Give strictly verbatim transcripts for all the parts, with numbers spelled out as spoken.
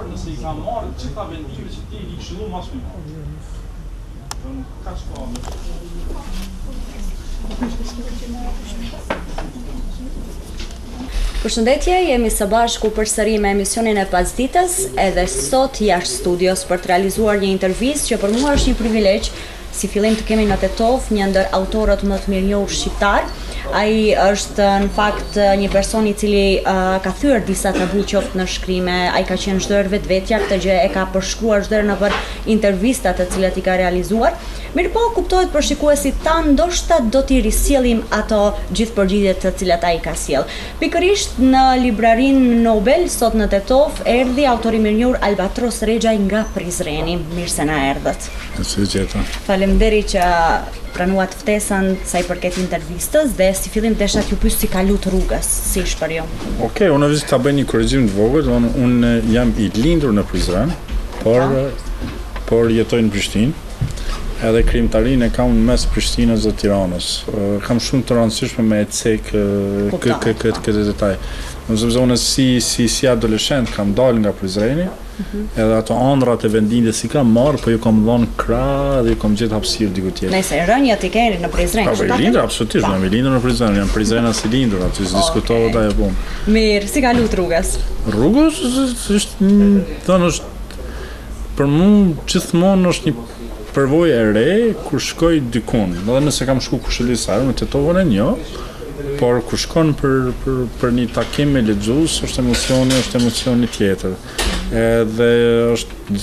parë nëse i ka marrë gjitha vendime që ti i këshillu mas me marrë. Ka që ka me. Përshëndetje, jemi së bashku përsëri me emisionin e Pasditës, edhe sot jashtë studios për të realizuar një intervistë që për mua është një privilegj, si fillim të kemi në Tetov një ndër autorët më të mirënjohur shqiptar. Ai është në fakt një person i cili uh, ka thyer disa tabu qoftë në shkrime, ai ka qenë çdo herë vetvetja, këtë gjë e ka përshkruar çdo herë nëpër intervistat të cilat i ka realizuar. Mirëpo kuptohet për shikuesit tanë, ndoshta do t'i risjellim ato gjithë përgjigjet të cilat ai ka sjell. Pikërisht në librarinë Nobel sot në Tetov erdhi autori i mirënjohur Albatros Rexhaj nga Prizreni. Mirë se na erdhët. Si gjeta. Faleminderit që pranuat ftesën sa i përket intervistës dhe si fillim desha t'ju pyes si ka lut rrugës, si është për ju. Okej, okay, unë vizit ta bëj një korrigjim të vogël, unë un jam i lindur në Prizren, por ah. por jetoj në Prishtinë. Edhe krijimtarinë e kam në mes Prishtinës dhe Tiranës. Kam shumë të rëndësishme me e cek këtë detaj. Sepse unë si, si, si adoleshent kam dalë nga Prizreni, mm-hmm. edhe ato ëndrat e vendimit si kam marrë, po ju kam dhënë krah dhe ju kam gjetë hapësirë diku tjetër. Nëse rënjat i keni në Prizren. Po, i lindur absolutisht, jam i lindur në Prizren, jam Prizrenas i lindur, aty se diskutohet ajo punë. Mirë, si ka lut rrugës? Rrugës është, thënë është për mua gjithmonë është një përvojë e re kur shkoj dikun. Edhe nëse kam shku Kushëllisar në Tetovën e njo, por kur shkon për për për një takim me lexues, është emocioni, është emocioni tjetër. Edhe është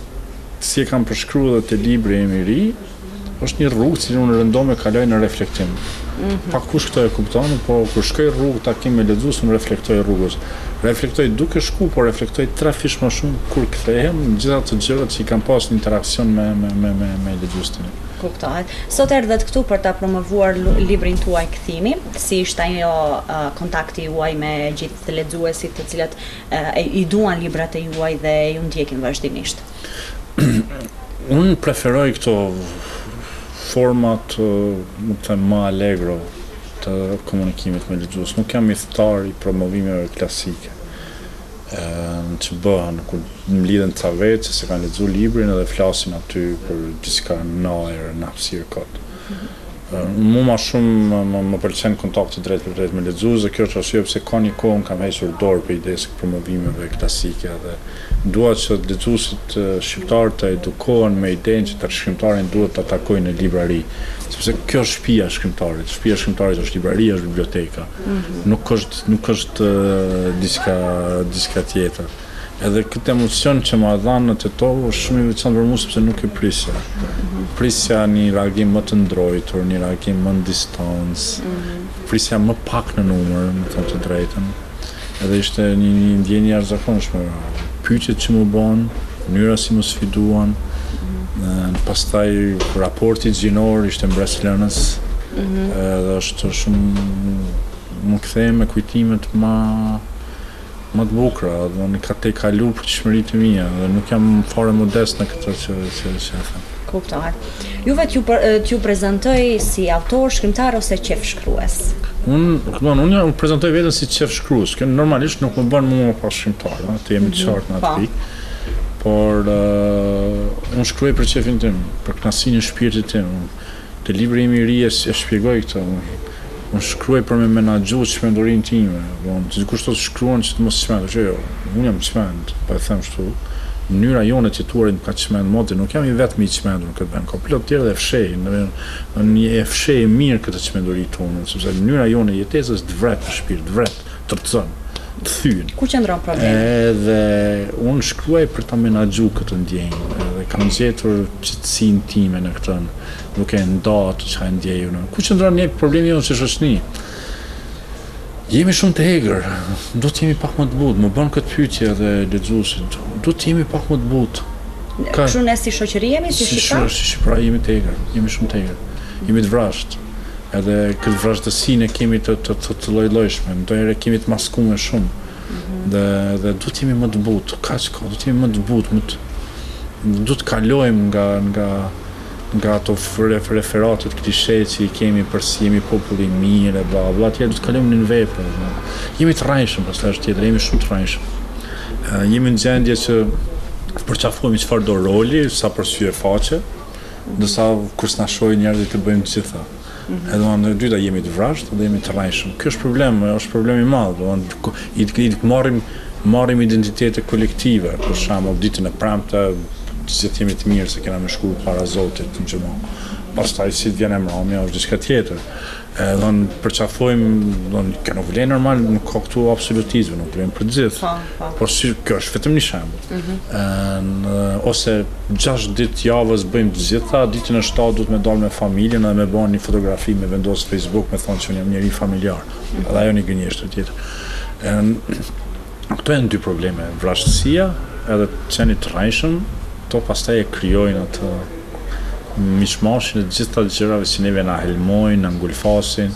si e kam përshkruar edhe te libri im i ri, është një rrugë që unë rëndom e kaloj në reflektim. Mm-hmm. Pa kush këto e kupton, po kur shkoj rrugë takim me lexues, unë reflektoj rrugës. Reflektoj duke shku, por reflektoj tre fish më shumë kur kthehem në gjitha të gjërat që i kam pas në interakcion me me me me, me lexuesin. Kuptohet. Sot erdhet këtu për ta promovuar librin tuaj Kthimi, si ishte ajo uh, kontakti juaj me gjithë lexuesit të cilët uh, i duan librat e juaj dhe ju ndjekin vazhdimisht. Unë preferoj këto format, më të them, më allegro të komunikimit me lexues. Nuk jam i thtar i promovimeve klasike. Ë që bëhen kur mlidhen ca vetë se kanë lexuar librin edhe flasin aty për diçka naer në hapësirë kot. Mu ma shumë më, më pëlqen kontakti drejt për drejt me lexues, dhe kjo është arsye pse ka një kohë kam hequr dorë për idesë të promovimeve klasike dhe dua që lexuesit shqiptar të edukohen me idenë që të shkrimtarin duhet ta takojnë në librari, sepse kjo është shtëpia e shkrimtarit. Shtëpia e shkrimtarit është libraria, është biblioteka. Mm-hmm. Nuk është nuk është uh, diçka diçka tjetër. Edhe këtë emocion që ma dhanë në Tetov është shumë i veçantë për mua sepse nuk e prisja. Mm-hmm. Prisja një reagim më të ndrojtur, një reagim më në distancë, mm-hmm. prisja më pak në numër, më thënë të drejtën. Edhe ishte një, një ndjenjë jashtëzakonshme. Pyetjet që më bën, mënyra si më sfiduan, mm-hmm. pastaj raporti gjinor ishte mbres lënës, mm-hmm. edhe është shumë më kthej me kujtimet më më të bukura, dhe unë ka te kalu për çmëritë e mia dhe nuk jam fare modest në këtë që që që e them. Kuptohet. Juve t'ju t'ju prezantoj si autor, shkrimtar ose qef shkrues? Unë, don, unë u prezantoj veten si qef shkrues. Kjo normalisht nuk më bën mua pas shkrimtar, ëh, të jemi të qartë në atë pikë. Por uh, unë shkruaj për qefin tim, për kënaqësinë e shpirtit tim. Te libri im i ri e shpjegoj këtë. Unë shkruaj për me menaxhu çmendurinë time. Unë sikur të shkruan që të mos çmend, që jo, unë jam çmend, po e them kështu. Mënyra jone të jetuarit ka çmend moti, nuk jam i vetmi i çmendur në këtë vend. Ka plot tjerë dhe fshej, në një e fshej mirë këtë çmenduri tonë, sepse mënyra jone e jetesës të vret në shpirt, të vret, të rcën, të thyen. Ku qëndron problemi? Edhe unë shkruaj për ta menaxhu këtë ndjenjë, edhe kam gjetur qetësinë time në këtë, duke ndatë çka ndjej unë. Ku qëndron ne problemi jonë si shoqëni? Jemi shumë të egër, do të jemi pak më të butë, më bën këtë pyetje edhe lexuesit, do të jemi pak më të butë. Kështu ne si shoqëri jemi, si shqiptar? Si shqiptar jemi të egër, jemi shumë të egër, jemi të vrasht. Edhe këtë vrashtësinë kemi të të të, të lloj-llojshme, ndonjëherë kemi të maskuar shumë. Mm-hmm. Dhe dhe do të jemi më të butë, kaq ka, do të jemi më të butë, më të do të kalojmë nga nga nga ato referatet klishe që i kemi për si jemi populli mirë, bla bla, tjerë do të kalojmë në vepra. Jemi të rrajshëm, pastaj është tjetër, jemi shumë të rrajshëm. Uh, jemi në gjendje që përqafojmë çfarë do roli, sa përsye faqe, ndërsa kur s'na shohin njerëzit të bëjmë të gjitha. Mm-hmm. Edhe në e dyta jemi të vrasht dhe jemi të rrajshëm. Ky është problem, është problem i madh. Do i, i marrim marrim identitete kolektive, për shembull ditën e premte gjithë jemi të mirë se kena me shku para Zotit në xhamo. Pastaj si të vjen emrami është diçka tjetër. Edhe në përqafojmë, do në nuk vlen normal, nuk ka këtu absolutizëm, nuk vlen për gjithë. Por si kjo është vetëm një shembull. Mm-hmm. Ose gjashtë ditë javës bëjmë të gjitha, ditën e shtatë duhet me dalë me familjen edhe me bën një fotografi, me vendos Facebook, me thonë që unë jam njeri familjar. Mm-hmm. Edhe ajo një gënjeshtër tjetër. Këto janë dy probleme, vrashtësia edhe qeni të rrajshëm, to pastaj e krijojnë atë mishmashin e gjitha të gjërave që neve na helmojnë, na ngulfasin,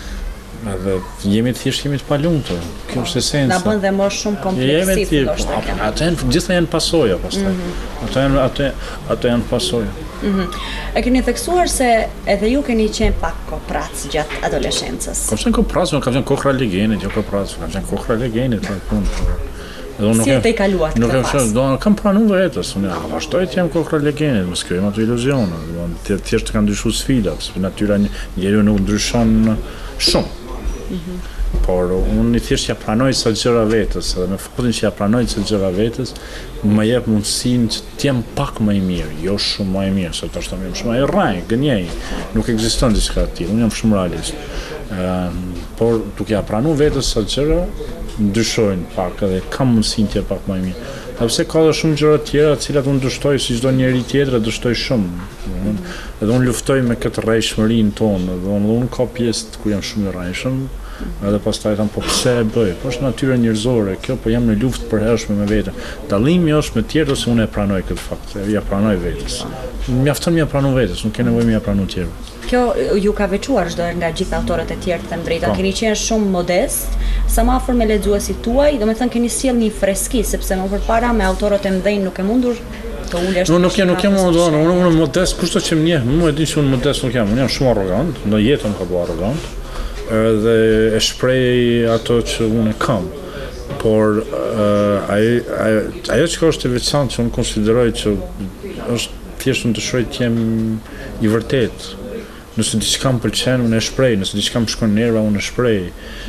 edhe jemi thjesht jemi të palumtur. Kjo është esenca. Na bën dhe më shumë kompleksiv ndoshta. Ato janë gjitha janë pasoja pastaj. Mm-hmm. Ato janë ato ato janë pasoja. Mm-hmm. E keni theksuar se edhe ju keni qenë pak koprac gjatë adoleshencës. Kam qenë koprac, kam qenë kohra legenit, jo koprac, kam qenë kohra legenit, po punë. Si e të i kaluat këtë pas? Do kam pranu vetës, unë ja, vazhdoj të jem kohra legenit, mos krijojmë ato iluzione, thjesht kanë ndryshuar sfidat, sepse natyra njeriu nuk ndryshon shumë. Mm-hmm. Por unë thjesht ja pranoj sa gjëra vetës, edhe me faktin që ja pranoj sa gjëra vetës, më jep mundësinë që të jem pak më i mirë, jo shumë më i mirë, se tash jam shumë i rraj, gënjej, nuk ekziston diçka e tillë, unë jam shumë realist. Uh, por duke ja pranuar vetës sa gjëra ndryshojnë pak edhe kam mundësinë të jem pak më i mirë. Sepse ka edhe shumë gjëra të tjera të cilat unë dështoj si çdo njeri tjetër, dështoj shumë. Mm. Edhe unë luftoj me këtë rrejshmërinë tonë, edhe unë, unë ka pjesë ku jam shumë i rrejshëm, edhe pastaj tham po pse e bëj? Po është natyra njerëzore, kjo po jam në luftë përhershme me veten. Dallimi është me tjerë ose unë e pranoj këtë fakt, ja pranoj vetes. Mjafton më pranoj vetes, nuk ke nevojë më pranoj tjerë. Kjo ju ka veçuar çdo nga gjithë autorët e tjerë të drejta, keni qenë shumë modest, sa më afër me lexuesit tuaj, domethënë keni sjell një freski, sepse më përpara me autorët e mëdhenj nuk e mundur të ulesh. Unë nuk jam nuk jam unë unë modest, kushto që më njeh, mua e di që unë modest nuk jam, unë jam shumë arrogant, në jetë më ka bëu arrogant, edhe e shpreh ato që unë kam. Por uh, ajo ajo që është e veçantë që unë konsideroj që është thjesht unë dëshiroj të jem i vërtetë. Nëse diçka më pëlqen, unë e shpreh, nëse diçka më shkon nerva, unë e shpreh.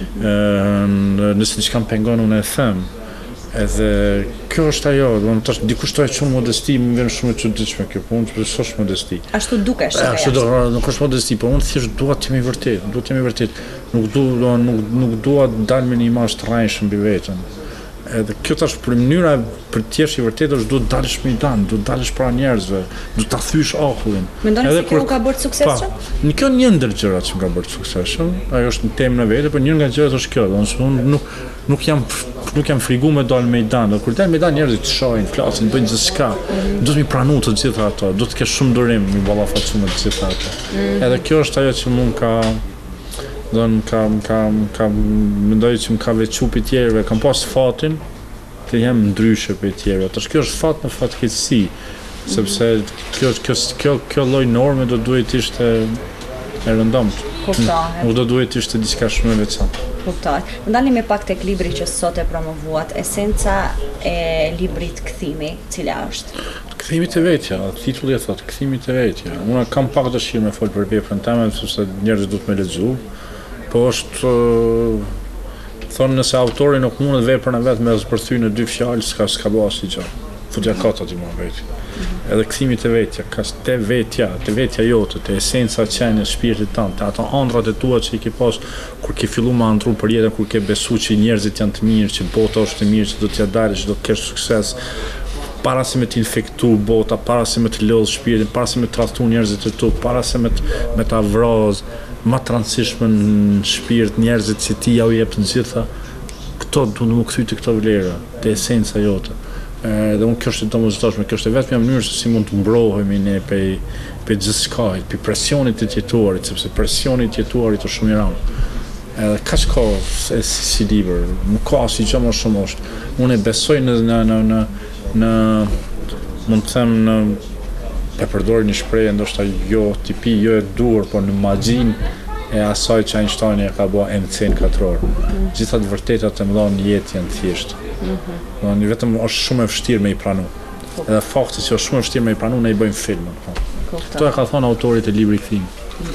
Ëh, nëse diçka më pengon, unë e them. Edhe kjo është ajo, do të thotë dikush thotë shumë modesti, më vjen shumë e çuditshme kjo punë, por s'është modesti. Ashtu dukesh. Ashtu do, nuk është modesti, por unë thjesht dua të jem i vërtetë, dua të jem i vërtetë. Nuk dua nuk nuk dua të dal me një imazh të rrajshëm mbi veten. Edhe kjo tash për mënyra për të qenë i vërtetë është duhet të dalësh mejdan, duhet të dalësh para njerëzve, duhet ta thysh akullin. Mendoni se kjo ka bërë suksesshëm? Në kjo një ndër gjërat që ka bërë suksesshëm, ajo është në temën e vetë, por një nga gjërat është kjo, domethënë unë nuk nuk jam nuk jam friguar me dal mejdan, kur dal mejdan njerëzit shohin, flasin, bëjnë gjithçka. Duhet mi pranu të gjitha ato, duhet të kesh shumë durim mi ballafacu me të gjitha ato. Edhe kjo është ajo që mund ka Don kam kam kam mendoj që më ka veçu për tjerëve, kam pas fatin të jem ndryshe për tjerëve. Tash kjo është fat në fatkeqësi, sepse kjo kjo kjo kjo lloj norme do duhet të ishte e rëndomtë. Kuptohet. Nuk do duhet të ishte diçka shumë e veçantë. Kuptohet. Ndalemi pak tek libri që sot e promovuat, esenca e librit Kthimi, cila është? Kthimi te vetja, titulli e thotë Kthimi te vetja. Unë kam pak dëshirë me fol për veprën time, sepse njerëzit duhet me lexu. Po është thonë nëse autori nuk mundet veprën e vet me zbërthy në dy fjalë, s'ka s'ka bëu asnjë gjë. Futja kota ti më vetë. Edhe kthimi te vetja, ka te vetja, te vetja jote, te esenca e qenies shpirtit tënd, te ato ëndrat e tua që i ke pas kur ke filluar me andru për jetën, kur ke besuar që njerëzit janë të mirë, që bota është e mirë, që do t'ja dalësh, që do të kesh sukses. Para se me t'infektu bota, para se me t'lodh shpirtin, para se me tradhtu njerëzit e tu, para se me me ta vrozë ma të rëndësishme në shpirt njerëzit që ti ja u jep të gjitha, këto du në më kthy të këto vlera, të esenca jote. Dhe unë kjo është e domosdoshme, kjo është e vetmja mënyrë se si mund të mbrohemi ne pe pe gjithçkajt, pe presionit të jetuarit, sepse presioni i jetuarit është shumë i rëndë. Edhe kaq ka si, si libër, nuk ka asnjë gjë më shumë është. Unë e besoj në në në në, në mund të them në e përdor një shprehje ndoshta jo tipi, jo e duhur, por në magjinë e asaj që Einstein e ka bua M C në katror. Mm. Gjitha të vërtetat e mëdha në jetë janë thjesht. Mm-hmm. Në vetëm është shumë e vështirë me i pranu. Edhe fakti që është shumë e vështirë me i pranu, ne i bëjmë filmin. Kto e ka thonë autorit e librit Kthimi.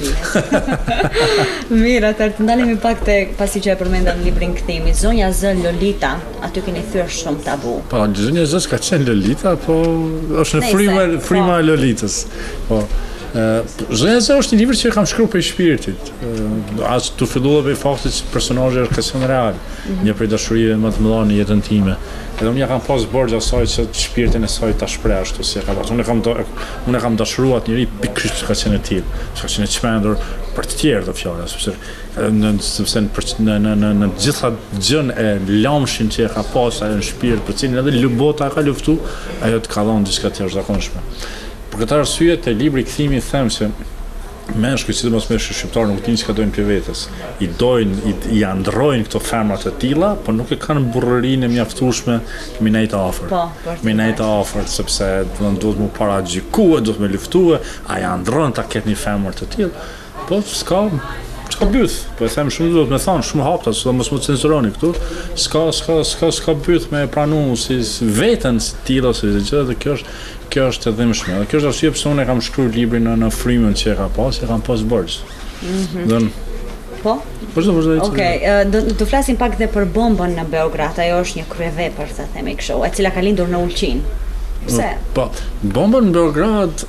Mirë, atëherë të ndalemi pak te pasi që e përmendëm librin Kthimi. Zonja Z Lolita, aty keni thyer shumë tabu. Po, zonja Z ka qenë Lolita, po është në frima frima e Lolitës. Po. Zonja Z është një libër që e kam shkruar për shpirtit. As tu filluar me faktin që personazhi është kasion real, mm-hmm. një prej dashurive më të mëdha në jetën time. Edhe unë ja kam pas borxh asaj që shpirtin e saj ta shpreh ashtu si e ka pasur. Unë kam unë kam dashuruar atë njerëz pikërisht që ka qenë e tillë, që ka qenë e çmendur për të tjerë të fjalë, sepse në sepse në në në në gjitha gjën e lamshin që e ka pas ajo në shpirt, për cilin edhe lubota ka luftu, ajo të ka dhënë diçka të jashtëzakonshme. Për këtë arsye te libri Kthimi them se meshkuj, sidomos meshkuj shqiptar nuk dinë çka dojnë për vetes. I dojnë, i, i androjnë këto femra të tilla, por nuk e kanë burrërinë e mjaftueshme me nejtë afër. Po, me nejtë afër, sepse do duhet më paragjikuar, duhet më luftuar, a ja andron ta ketë një femër të tillë. Po s'ka s'ka byth, po e them shumë duhet më thon, shumë hapta, so mos më censuroni këtu. S'ka s'ka s'ka s'ka byth me pranu si veten si tilla ose gjë, dhe kjo është kjo është e dhimbshme. Dhe kjo është arsye pse unë kam shkruar librin në, në frymën që e ka pas, e kam pas borxh. Mhm. Mm po? Vazhdo, vazhdo. Okej, do të flasim pak dhe për bombën në Beograd. Ajo është një kryevepër, sa themi kështu, e cila ka lindur në Ulqin. Pse? Po, bomba në Beograd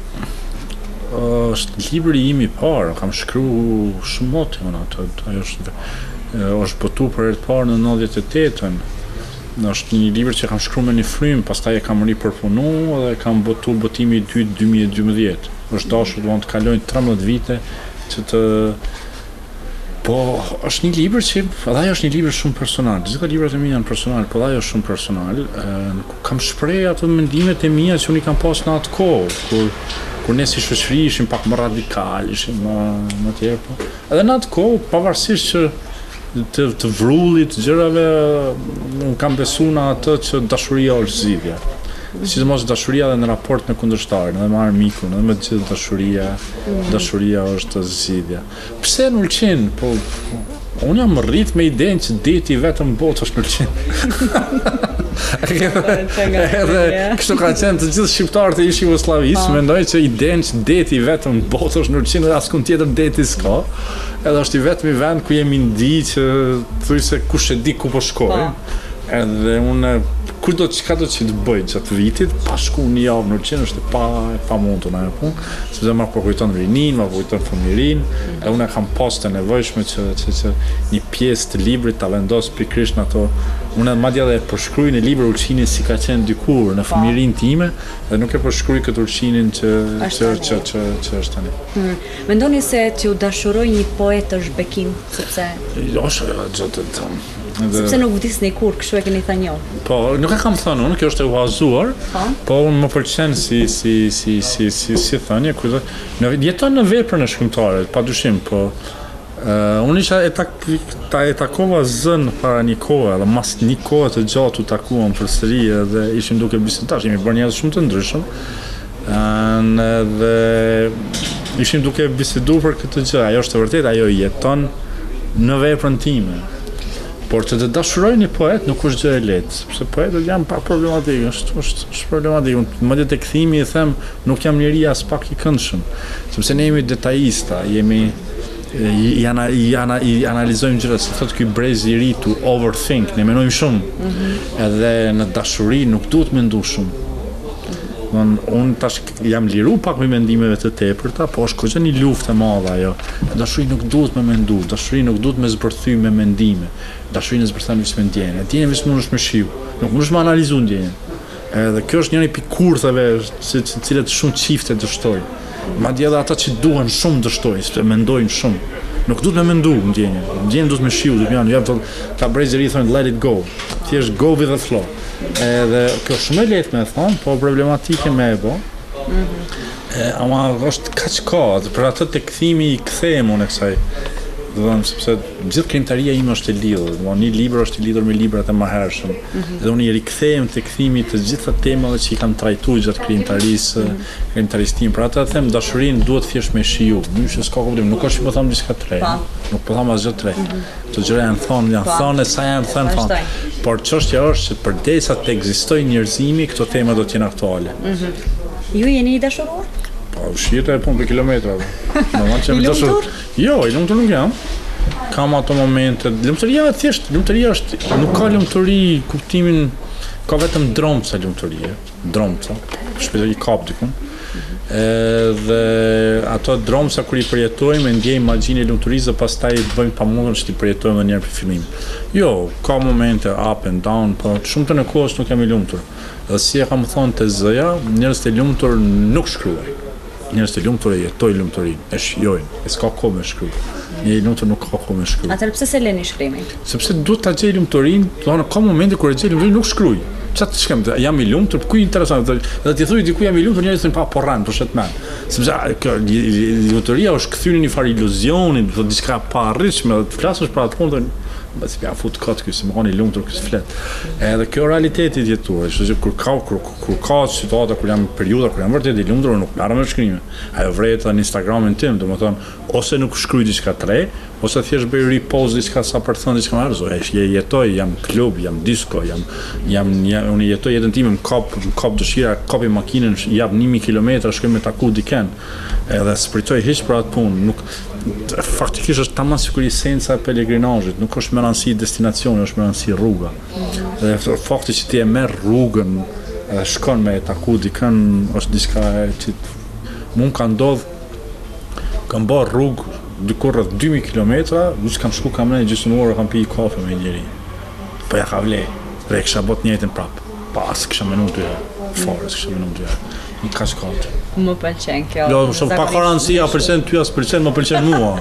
është libri im i parë, kam shkruar shumë motë unë atë. Ajo është është botu për herë të parë në nëntëdhjetë e tetën. Është një libër që kam shkruar me një frymë, pastaj e kam ripërpunu dhe kam botu botimi i dytë dy mijë e dymbëdhjetë. Është dashur do të kalojnë tridhjetë vite që të po është një libër që edhe ajo është një libër shumë personal. Gjithë librat e mi janë personal, po ajo është shumë personal. E, kam shpreh ato mendimet e mia që unë i kam pas në atë kohë, kur kur ne si shoqëri ishim pak më radikal, ishim më më të erë, po. Edhe në atë kohë, pavarësisht që të, të vrullit, gjërave, unë kam besu në atë që dashuria është zgjidhja. Sidomos dashuria dhe në raport me kundërshtarin, edhe me armikun, edhe me gjithë dashuria, dashuria është zgjidhja. Pse në Ulqin? Po, unë jam rrit me idenë që deti vetëm botë është në Ulqin. Edhe kështu ka qenë të gjithë shqiptarët e ish jugosllavisë, mendojnë që idenë që deti vetëm botë është në Ulqin dhe askund tjetër deti s'ka. Edhe është i vetmi vend ku jemi ndi që thuj se kush e di ku po shkoj. Edhe unë kur do të çka do të bëj gjatë vitit, pa shku një javë në Ulqin është pa e pamundur ajo punë, sepse më kujton rinin, më kujton fëmijërinë, e unë kam pas të nevojshme që, që, që një pjesë të librit ta vendos pikërisht në ato. Unë madje edhe po shkruaj në libër Ulqinin si ka qenë dikur në fëmijërinë time, dhe nuk e po shkruaj këtë Ulqinin që që që që që është tani. Hmm. Mendoni se t'ju dashuroj një poet është bekim, sepse është gjatë të sepse nuk vdisni kur, kështu e keni thënë jo. Po, nuk e kam thënë unë, kjo është e uhazuar, po unë më pëlqen si si si si si si thënie, kur në jeton në veprën e shkrimtarit, padyshim, po uh, unë isha e tak ta e takova zën para një kohe, dhe mas një kohë të gjatë u takuam përsëri dhe ishim duke biseduar, ishim bërë njerëz shumë të ndryshëm. Dhe ishim duke biseduar për këtë gjë, ajo është e vërtetë, ajo jeton në veprën time. Por të të dashuroj një poet nuk është gjë e lehtë, sepse poetët janë pak problematikë, është është është problematikë. Madje te Kthimi i them, nuk jam njeri as pak i këndshëm, sepse ne jemi detajista, jemi i, ana, i, ana, i analizojmë gjërat, si thotë ky brez i ri to overthink, ne mendojmë shumë. Mm-hmm. Edhe në dashuri nuk duhet mendu shumë. Unë un tash jam liru pak me mendimeve të tepërta, po është goxha një luftë e madhe ajo. Dashuri nuk duhet me mendu, dashuri nuk duhet me zbërthy me mendime. Dashuri në zbërthan vetëm me ndjenjë. Ndjenja vetëm mundesh me shiu, nuk mundesh me analizu ndjenjën. Edhe kjo është njëri pikë kurtheve se të cilat shumë çifte dështojnë. Madje edhe ata që duan shumë dështojnë, sepse mendojnë shumë. Nuk duhet me mendu ndjenjën. Ndjenjën duhet me shiu, duhet janë, ja ta brezëri thonë let it go. Thjesht go with the flow. Edhe kjo është shumë e lehtë me thonë, po problematike me e bo. Mm-hmm. E, ama është kaq ka, për atë të Kthimi i kthehem unë kësaj Do të thënë sepse gjithë krijimtaria ime është e lidhur, do të thonë një libër është i lidhur me librat e mëhershëm. Dhe unë i rikthehem te kthimi të gjitha temave që i kam trajtuar gjatë krijimtarisë, krijimtarisë tim. Për atë them dashurinë duhet thjesht me shiju. Mënyrë s'ka kuptim, nuk është po them diçka tre. Nuk po them asgjë tre. Këto gjëra janë thonë, janë thonë sa janë thënë thonë. Por çështja është se përdesa të ekzistojë njerëzimi, këto tema do të jenë aktuale. Ju jeni i dashuruar? Po, shqirë e punë për kilometra. I lumtur? Jo, i lumtur nuk jam. Kam ato momente. Lumturia thjesht, lumturia është, nuk ka lumturi kuptimin, ka vetëm dromca lumturie. Dromca. Shpejt i kap dikun. Edhe ato dromca kur i përjetojmë e ndjejmë magjinë e lumturisë dhe pastaj bëjmë pamundën që t'i përjetojmë edhe një herë për fillim. Jo, ka momente up and down, po shumtën e kohës nuk jam i lumtur. Dhe si e kam thonë te zëja, njerëzit e lumtur nuk shkruajnë. Njerëzit e lumtur e jetojnë lumturinë, e shijojnë, e s'ka kohë me shkruaj. Një i lumtur nuk ka kohë me shkruaj. Atëherë pse se leni shkrimin? Sepse duhet ta gjej lumturinë, do të thonë ka momente kur e gjej lumturinë nuk shkruaj. Çfarë të shkem, jam i lumtur, ku i interesant, edhe ti thuj diku jam i lumtur, njerëzit thonë pa porran, po shet mend. Sepse kjo lumturia është kthyer në një farë iluzioni, do të diçka pa arritshme, të flasësh për atë punë, bas ja fut kot ky se më kanë i lumtur ky flet. Edhe kjo realiteti i jetuar, është kur ka kur, kur ka situata kur jam periudha kur jam vërtet i lumtur, nuk marr me shkrime. Ajo vret në Instagramin tim, domethënë ose nuk shkruaj diçka tre, ose thjesht bëj repost diçka sa për të thënë diçka më rrezoj. Je jetoj, jam klub, jam disco, jam jam unë jetoj jetën time, më kap më kap dëshira, kapi makinën, jap një mijë kilometra, shkoj me taku dikën. Edhe spritoj hiç për atë punë, nuk faktikisht është tamam sikur esenca e pelegrinazhit, nuk është më rëndësi destinacioni, është më rëndësi rruga. Dhe fakti që ti e merr rrugën edhe shkon me taku dikën është diçka që mund ka ndodh kam bërë rrugë diku rreth dy mijë kilometra, nuk kam shku kam në gjysmë orë kam pi kafe me njëri. Po ja ka vle, dhe kisha bot njëjtën prap. Pas kisha menuar dy forës, kisha menuar dy. Një kaq kot. Më pëlqen kjo. Jo, shumë pa garanci, a pëlqen ty as pëlqen, më pëlqen mua.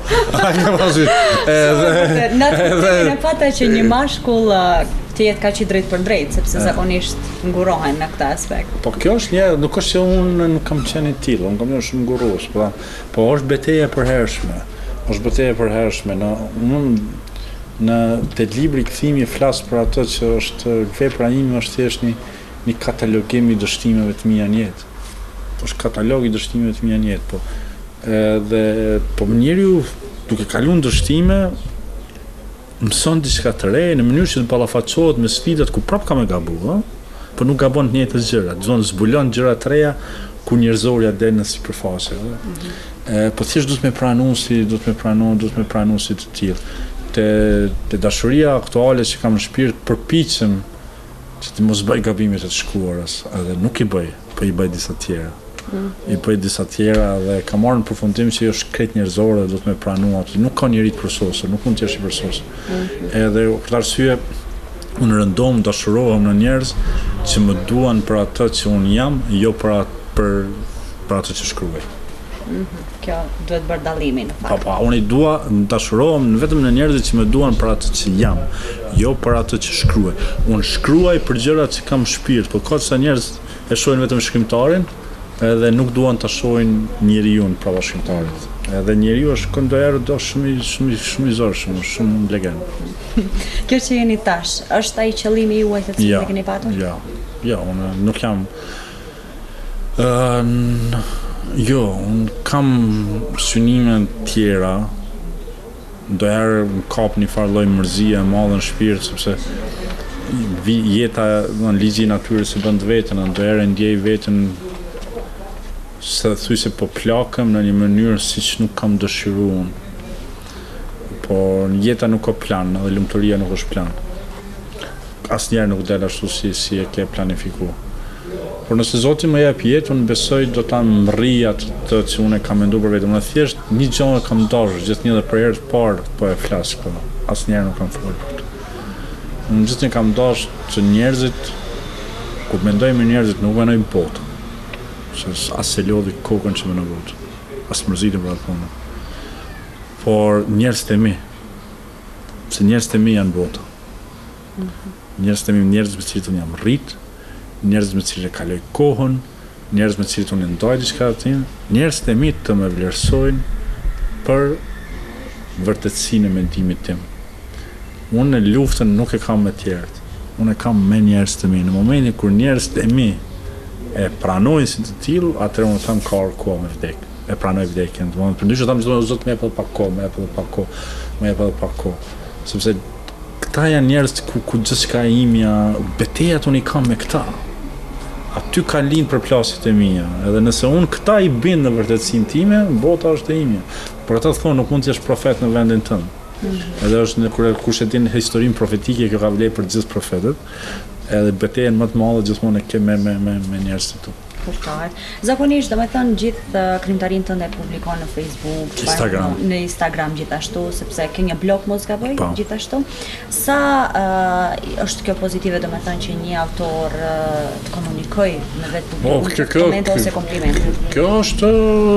Edhe edhe në fata që një mashkull të jetë kaq i drejt për drejt, sepse zakonisht ngurohen në këtë aspekt. Po kjo është një, nuk është se unë nuk kam qenë i tillë, unë kam qenë shumë ngurues, po po është betejë e përhershme. Është betejë e përhershme, në unë në te libri kthimi flas për atë që është vepra ime është thjesht një një katalogim i dështimeve të mia në jetë. Është katalog i dështimeve të mia në jetë, po. Edhe po njeriu duke kaluar dështime mëson diçka të re në mënyrë që të ballafaqohet me sfidat ku prap ka me gabu, ëh? Po nuk gabon të njëjtat gjëra, do të zbulon gjëra të reja ku njerëzoria del në sipërfaqe, ëh. Mm-hmm. Po thjesht duhet me pranuar si, duhet me pranuar, duhet me pranuar si të tillë. Te te dashuria aktuale që kam në shpirt përpiqem që të mos bëj gabimet e të shkuarës, edhe nuk i bëj, po i bëj disa tjera. Mm. I bëj disa tjera dhe kam marrë në përfundim që është krejt njerëzore dhe do të me pranua, nuk ka njeri të përsosur, nuk mund të jesh i përsosur. Mm-hmm. Edhe për arsye unë rëndom, dashurohem në njerëz që më duan për atë që unë jam, jo për atë për, për atë që shkruaj. Mm-hmm. Kjo duhet bërë dallimin në fakt. Pa, pa, unë i dua, dashurohem vetëm në njerëzit që më duan për atë që jam, jo për atë që shkruaj. Unë shkruaj për gjërat që kam shpirt, por ka disa njerëz e shohin vetëm shkrimtarin, edhe nuk duan ta shohin njeriu para shkrimtarit. Edhe njeriu është këndojërë do shumë shumë shumë i zorshëm, shumë legend. Kjo që jeni tash, është ai qëllimi juaj të cilin e keni patur? Jo. Jo, unë nuk jam uh, jo, unë kam synime tjera, ndonjëherë më kap një farë lloj mërzie e madhe në shpirt sepse jeta në ligji i natyrës e bën vetën, ndonjëherë ndjej veten se thuj se po plakëm në një mënyrë siç nuk kam dëshiruar. Po jeta nuk ka plan, edhe lumturia nuk është plan. Asnjëherë nuk del ashtu si si e ke planifikuar. Por nëse Zoti më jep jetë, unë besoj do ta mrrij atë që unë kam menduar për vetëm. Unë thjesht një gjë e kam dashur, gjithnjë edhe për herë të parë po e flas këtu. Asnjëherë nuk kam folur. Unë gjithnjë kam dashur që njerëzit kur mendoj me njerëzit nuk mendoj botë. Se as se lodhi kokën që më në botë. As mërzitem për atë punë. Por njerëzit e mi, se njerëzit e mi janë bota. Mm-hmm. Njerëzit e mi, njerëz me cilët unë jam rrit, njerëz me cilët e kaloj kohën, njerëz me cilët unë ndaj diçka të tim, njerëzit e mi të më vlerësojnë për vërtetësinë e mendimit tim. Unë luftën nuk e kam me tjerët, unë e kam me njerëz të mi. Në momentin kur njerëz të mi e pranojnë si të tillë, atëherë unë them ka kohë me vdek. E pranoj vdekjen. Domethënë përndryshe them çdo zot më jep edhe pak kohë, më jep edhe pak kohë, më jep edhe pak kohë. Sepse këta janë njerëz ku, ku gjithçka imja, betejat unë i kam me këta. Aty ka lind për plasit e mia. Edhe nëse unë këta i bind në vërtetësinë time, bota është e imja. Por ata thonë nuk mund të jesh profet në vendin tënd. Mm-hmm. Edhe është në kur kush e din historinë profetike, kjo ka vlerë për gjithë profetët. Edhe betejën më të madhe gjithmonë e ke me me me, me njerëzit këtu. Kuptohet. Zakonisht, domethënë gjithë uh, krimtarin tënde e publikon në Facebook, Instagram. Në Instagram gjithashtu, sepse ke një blog mos gaboj gjithashtu. Sa uh, është kjo pozitive, domethënë që një autor uh, të komunikoj me vetë publikun, komente ose komplimente? Kjo është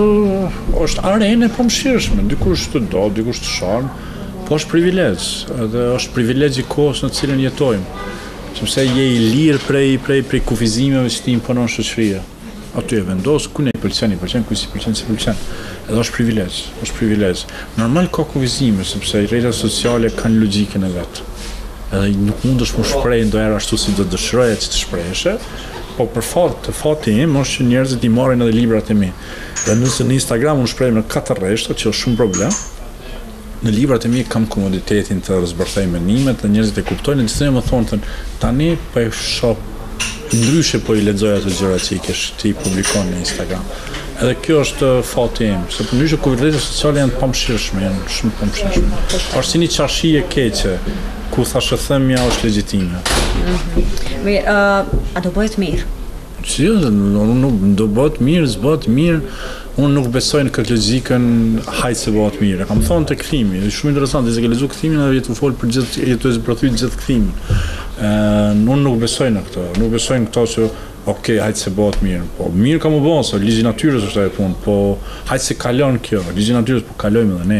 është arenë e pamëshirshme, dikush të do, dikush të shan, po është privilegj, edhe është privilegj i kohës në cilën jetojmë. Sepse je i lirë prej prej prej kufizimeve që ti imponon shoqëria. Aty e vendos ku ne i pëlqen, i pëlqen, ku si pëlqen, si pëlqen. Edhe është privilegj, është privilegj. Normal ka kufizime, sepse rrjetet sociale kanë logjikën e vet. Edhe nuk mundesh më shpreh ndonjëherë ashtu si do dëshiroje që të shpreheshe, po për fat të fati im është që njerëzit i marrin edhe librat e mi. Dhe nëse në Instagram unë shpreh në katër rreshta, që është shumë problem, në librat e mi kam komoditetin të zbërthej mendimet dhe njerëzit e kuptojnë, në gjithë më thonë thënë, tani po e shoh ndryshe po i lexoj ato gjëra që i kesh ti publikon në Instagram. Edhe kjo është fati im, se përndryshe ku rrjetet sociale janë të pamëshirshme, janë shumë të pamëshirshme. Është si një çarshi e keqe, ku thashë themja është legjitime. Mm-hmm. Mirë, uh, a do bëhet mirë? Si, nuk do bëhet mirë, s'bëhet mirë. Unë nuk besoj në këtë logjikën hajt se bëhet mirë. Kam thonë te kthimi, është shumë interesant, se ke lexuar kthimin edhe jetu fol për gjithë, jetu e zbërthyt gjithë kthimin. Ë, unë nuk besoj në këtë. Nuk besoj në këto që ok, hajt se bëhet mirë. Po mirë ka më bën, se ligji i natyrës është ajo punë, po hajt se kalon kjo. Ligji i natyrës po kalojmë edhe ne.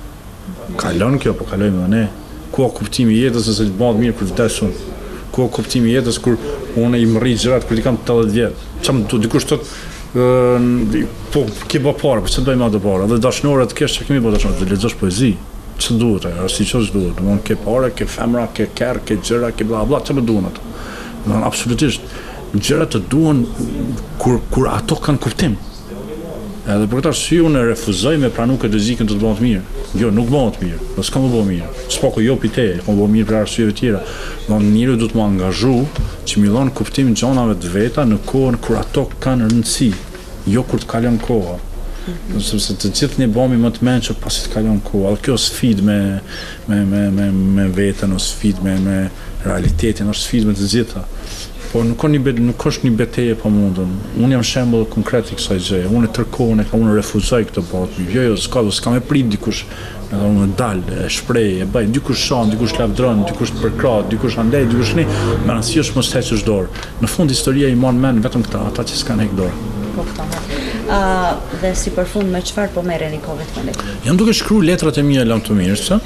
Kalon kjo, po kalojmë edhe ne. Ku ka kuptimi i jetës se të bëhet mirë për vdesur? Ku ka kuptimi i jetës kur unë i mrri gjërat kur i kam tetëdhjetë vjet? Çam do dikush thotë Uh, po ke bë parë, po ç'do më të parë, edhe dashnore të kesh që kemi bë dashnore, të lexosh poezi. Ç'o duhet ajo, si ç'o duhet, domthon ke parë, ke femra, ke kerr, ke gjëra, ke bla bla, ç'o duan ato. Domthon absolutisht gjërat të duan kur kur ato kanë kuptim. Edhe për këtë arsye unë refuzoj me pranu këtë logjikën të të bëhet mirë. Jo, nuk bëhet mirë, do s'ka më bëhet mirë. S'po ku jo pite, po bëhet mirë për arsyeve të tjera. Domthon njeriu duhet të më angazhu që më dhon kuptim gjonave të veta në kohën kur ato kanë rëndësi, jo kur të kalon koha. Mm-hmm. Sepse të gjithë ne bëhemi më të mençur pasi të kalon koha. Dhe kjo sfidë me me me me me veten, ose sfidë me me realitetin, është sfidë me të gjitha. Po nuk ka një nuk është një betejë e pamundur. Unë jam shembull konkret i kësaj gjëje. Unë tërkohën e kam unë refuzoj këtë botë. Jo, jo, s'ka, s'ka me prit dikush. Edhe unë dal, e shpreh, e bëj, dikush shon, dikush lavdron, dikush të përkrah, dikush andej, dikush ne, me rëndësi është mos heqësh dorë. Në fund historia i mban mend vetëm këta, ata që s'kan heq dorë. Po kuptoj. Ë, dhe si përfund me çfarë po merreni kohë të fundit? Jam duke shkruar letrat e mia lam të mirë,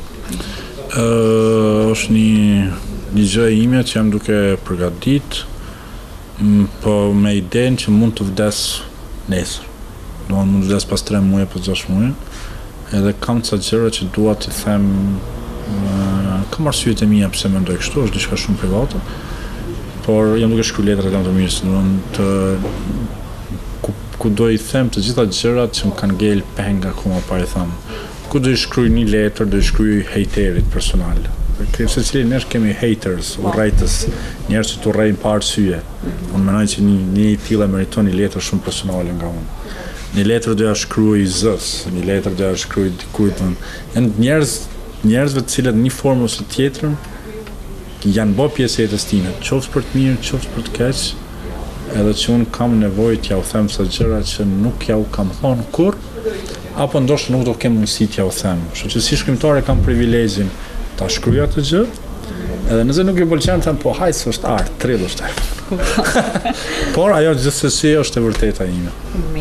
ë, është një një gjë ime që jam duke përgatit, po me idenë që mund të vdes nesër. Do mund të vdes pas tre muaj, pas gjashtë muaj. Edhe kam ca gjëra që dua të them, uh, kam arsyet e mia pse mendoj kështu, është diçka shumë private. Por jam duke shkruar letra të mirë, do të ku, ku do i them të gjitha gjërat që më kanë ngel peng akoma pa i thënë. Ku do i shkruaj një letër, do i shkruaj hejterit personal. Se cilin nesh kemi haters, urrejtës, njerëz që të urrejnë pa arsye. Unë mendoj që një një i tillë meriton një letër shumë personale nga unë. Një letër do ja shkruaj zës, një letër do ja shkruaj dikujt. Janë njerëz, njerëzve të cilët në një formë ose tjetrën janë bë pjesë e jetës time, qoftë për të mirë, qoftë për të keq, edhe që unë kam nevojë t'ja u them sa gjëra që nuk ja u kam thonë kurr, apo ndoshta nuk do kem mundësi t'ja u them. Kështu që si shkrimtar e kam privilegjin ta shkruaj atë gjë, edhe nëse nuk i pëlqen them po hajt s'është art, trill është. Por ajo gjithsesi është e vërteta ime. Mirë.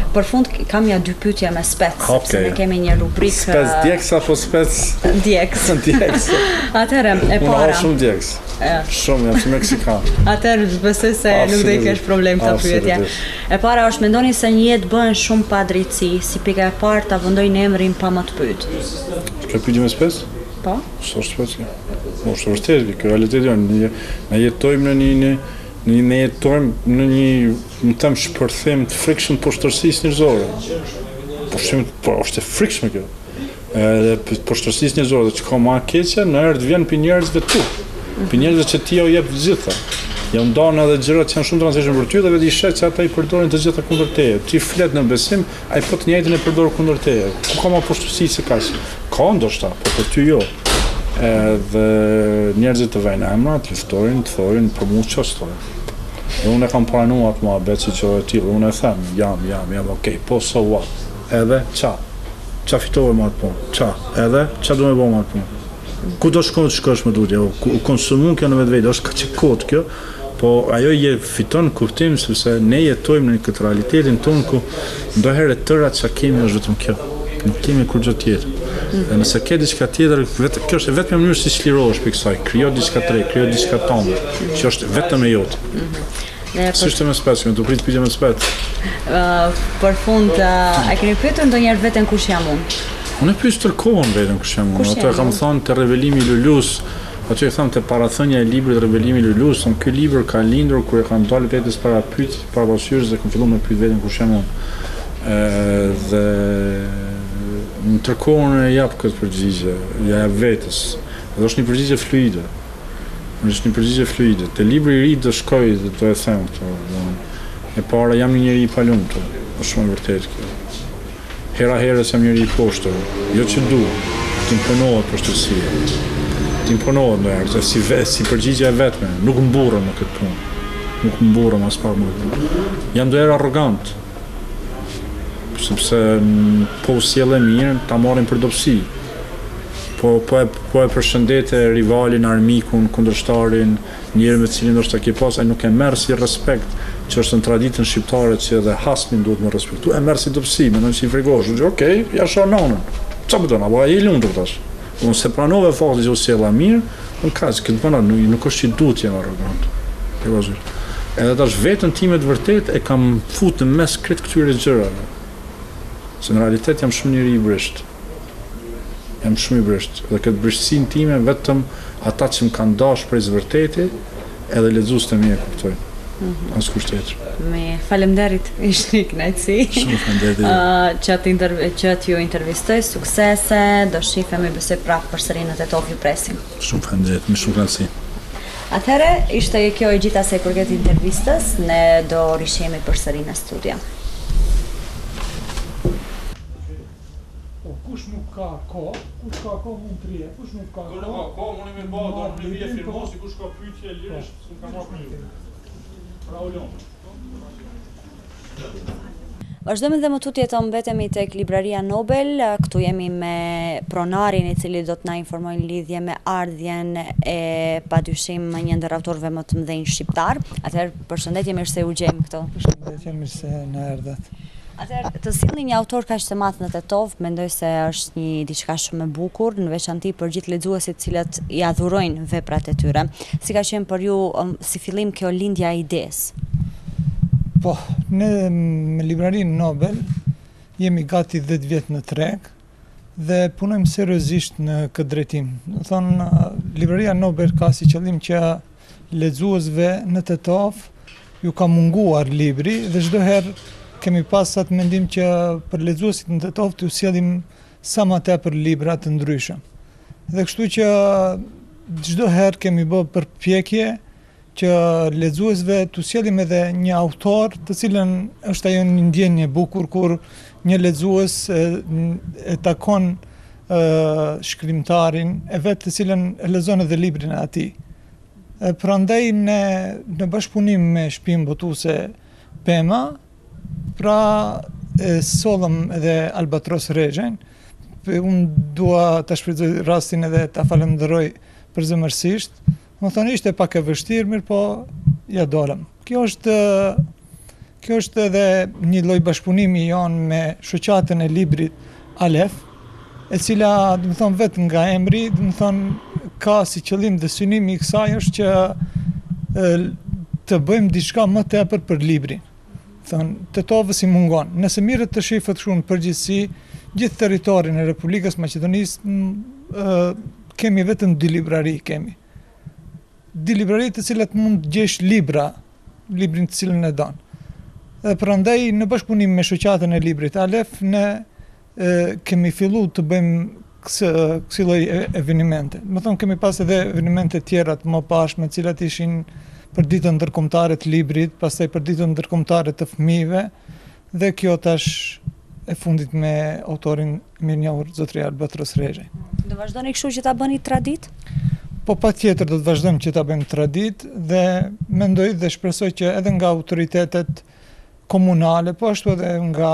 Për fund kam ja dy pyetje me spec, Okej. sepse ne kemi një rubrikë Spec djeks apo spec djeks. djeks? Atëherë, e Unë ha para. shumë djeks. E. Shumë, jam si meksikan. Atëherë besoj se nuk do i kesh problem ta pyetje. E para është, mendoni se një jetë bëhen shumë pa drejtësi, si pika e parë ta vendojnë emrin pa më të pyet. Kjo pyetje me spec? Po? S'është spec. Po, është vërtet, kjo realiteti janë. Ne jetojmë në një në ne jetojmë në një, më them, shpërthim të frikshëm poshtërsisë njerëzore. Pushim, po është e frikshme kjo. Edhe poshtërsisë njerëzore që ka më keqja në herë të vjen për njerëzve tu. Për njerëzve që ti u jep të gjitha. Ja ndonë edhe gjërat që janë shumë të rëndësishme për ty dhe vetë i shet që ata i përdorin të gjitha kundër teje. Ti flet në besim, ai po të njëjtën e përdor kundër teje. Ku ka më poshtërsi se kaq? Ka ndoshta, po për ty jo. Edhe njerëzit të vajnë emra, të ftojnë, të thojnë, për mua ç'është thonë. Dhe unë e kam pranuar atë muhabet që që e tillë, unë e them, jam, jam, jam, okej, po so what? Edhe qa? Qa fitove më atë punë? Qa? Edhe qa do me bo më atë punë? Ku do shkon të shkosh më tutje? U konsumun kjo në vetë vetë, është ka që kotë kjo, po ajo je fiton kuptim sepse ne jetojmë në këtë realitetin tonë ku ndoherë tëra që kemi është vetëm kjo. Nuk kemi kur gjë tjetër. Dhe nëse ke diçka tjetër, vetë kjo është vetëm mënyrë si çlirohesh për kësaj, krijo diçka të re, krijo diçka tënde, që është vetëm e jote. Si është me spec, me të prit pyetje me spec. Uh, për fund, uh, a keni pyetur ndonjëherë veten kush jam unë? Unë e pyes tërkohën veten kush jam unë. Atë kam thënë te revelimi i Lulus, aty e tham te parathënia e librit Revelimi i Lulus, son ky libër ka lindur kur e kam dalë vetes para pyet, para pasqyrës dhe kam filluar me pyet veten kush jam unë. Ë dhe në tërkohën e jap këtë përgjigje, ja jap vetes. Dhe është një përgjigje fluide. është një përgjigje fluide. Te libri i ri do shkoj dhe do e them këto. E para jam një njeri i palumtur, është shumë e vërtetë kjo. Hera herës jam njeri i poshtër, jo që du, t'imponohet poshtërsia. T'imponohet ndonjëherë, si si përgjigje e vetme, nuk mburrem në këtë punë. Nuk mburrem as pak më. Jam ndonjëherë arrogant. Sepse po sjellë mirë, ta marrin për dobësi. Po po e, po e përshëndete rivalin, armikun, kundërshtarin, njërin me cilin ndoshta ke pas, ai nuk e merr si respekt, që është në traditën shqiptare që edhe hasmin duhet me respektu. E merr si dobësi, mendon si fregosh, okej, okay, ja shoh nonën. Çfarë bëton? Apo ai lundur tash. Unë se pranove faktin që u sjella mirë, në kaq që bëna nuk, nuk është që duhet jem arrogant. E vazhdoj. Edhe tash vetën time të vërtet e kam futur në mes krejt këtyre gjërave. Se në realitet jam shumë njëri i brisht. Jam shumë i brisht. Dhe këtë brishtësinë time vetëm ata që më kanë dash prej vërteti edhe lexuesit e mi e kuptojnë. Mm-hmm. Askush tjetër. Me faleminderit, ishte një kënaqësi. Shumë faleminderit. Uh, që të inter që t'ju intervistoj, suksese, do shifemi besoj prapë përsëri në Tetov ju presim. Shumë faleminderit, me shumë kënaqësi. Atëherë, ishte kjo e gjitha se i përket intervistës, ne do rishemi përsëri në studio. Kush nuk ka kohë, kush ka kohë mund të rije, kush nuk ka kohë. Kur nuk ka kohë, unë më bëj dorë me vije filmosi, kush ka pyetje lirisht, s'u kam marrë pyetje. Pra ulon. Vazhdojmë dhe më tutje të mbetemi tek Libraria Nobel, këtu jemi me pronarin i cili do të na informojnë lidhje me ardhjen e padyshim një ndër autorëve më të mëdhenj shqiptar. Atëherë, përshëndetje, mirë se u gjejmë këtu. Përshëndetje, mirë se na erdhët. Atëherë, të sillni një autor kaq të madh në Tetov, mendoj se është një diçka shumë e bukur, në veçanti për gjithë lexuesit të cilët i adhurojnë veprat e tyre. Si ka qenë për ju um, si fillim kjo lindja e idesë? Po, ne me Librarinë Nobel jemi gati dhjetë vjet në treg dhe punojmë seriozisht në këtë drejtim. Do thonë, Libraria Nobel ka si qëllim që lexuesve në Tetov ju ka munguar libri dhe çdo herë kemi pas atë mendim që për lexuesit në Tetov t'u sjellim sa më tepër libra të ndryshëm. Dhe kështu që çdo herë kemi bërë përpjekje që lexuesve t'u sjellim edhe një autor të cilën është ajo një ndjenjë e bukur kur një lexues e, e takon e, shkrimtarin e vet të cilën e lexon edhe librin e atij. Prandaj ne në bashkëpunim me shtëpinë botuese Pema, pra e sollëm edhe Albatros Rexhen. Unë dua ta shfrytëzoj rastin edhe ta falenderoj përzemërsisht. Më thonë ishte pak e vështirë, mirë po ja dolëm. Kjo është Kjo është edhe një lloj bashkëpunimi jonë me shoqatën e librit Alef, e cila, do të thonë, vetë nga emri, do të thonë, ka si qëllim dhe synimi i kësaj është që e, të bëjmë diçka më tepër për librin. Thonë, Tetovës i mungon. Nëse mirët të shifët shumë në përgjithësi, gjithë territorin e Republikës Maqedonisë kemi vetëm dy librari kemi. Dy librari të cilat mund të gjesh libra, librin të cilën e don. Dhe prandaj në bashkëpunim me shoqatën e librit Alef ne e, kemi fillu të bëjmë kësë, kësi lloj evenimente. Më thonë, kemi pas edhe evenimente tjera të mëparshme, të cilat ishin për ditën ndërkombëtare të librit, pastaj për ditën ndërkombëtare të fëmijëve, dhe kjo tash e fundit me autorin mirënjohur zotëria Albatros Rexhaj. Do vazhdoni kështu që ta bëni tradit? Po patjetër do të vazhdojmë që ta bëjmë tradit dhe mendoj dhe shpresoj që edhe nga autoritetet komunale, po ashtu edhe nga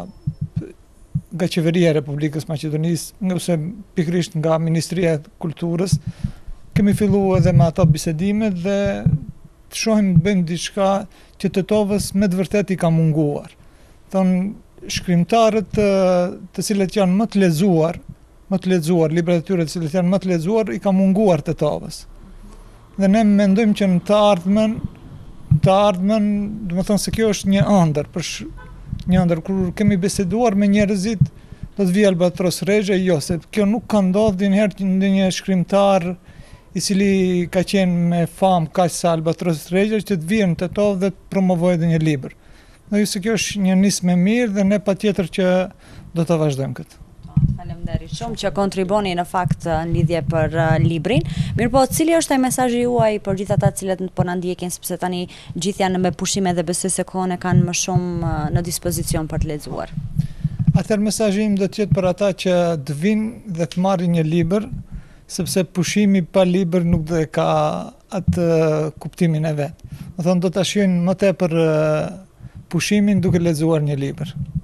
nga qeveria e Republikës Maqedonisë, ose pikërisht nga Ministria e Kulturës, kemi filluar edhe me ato bisedimet dhe të shohim të bëjmë diçka që Tetovës me të vërtet i ka munguar. Thonë, shkrimtarët të, të cilët janë më të lexuar, më të lexuar, librat e tyre të cilët janë më të lexuar, i ka munguar Tetovës. Dhe ne mendojmë që në të ardhmen, të ardhmen, do të thonë se kjo është një ëndër, për sh... një ëndër kur kemi biseduar me njerëzit, do të vijë Albatros Rexhaj, jo, se kjo nuk ka ndodhur ndonjëherë që ndonjë shkrimtar i cili ka qenë me famë kaq sa Albatros Rexhaj që të vijë në Tetovë dhe të promovojë edhe një libër. Do ju se kjo është një nismë e mirë dhe ne patjetër që do ta vazhdojmë këtë. Faleminderit shumë që kontriboni në fakt në lidhje për uh, librin. Mirpo, cili është ai mesazhi juaj për gjithë ata të cilët po na ndjekin, sepse tani gjithë janë me pushime dhe besoj se kohën e kanë më shumë uh, në dispozicion për të lexuar. Atëherë mesazhi im do të jetë për ata që të vinë dhe të marrin një libër, sepse pushimi pa libër nuk do të ka atë uh, kuptimin e vet. Do thonë, do ta shijojnë më tepër uh, pushimin duke lexuar një libër.